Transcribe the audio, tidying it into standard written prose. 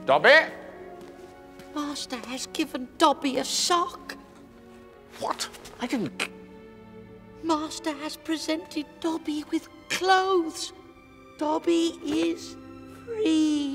Dobby? Master has given Dobby a sock. What? I didn't... Master has presented Dobby with clothes. Dobby is free.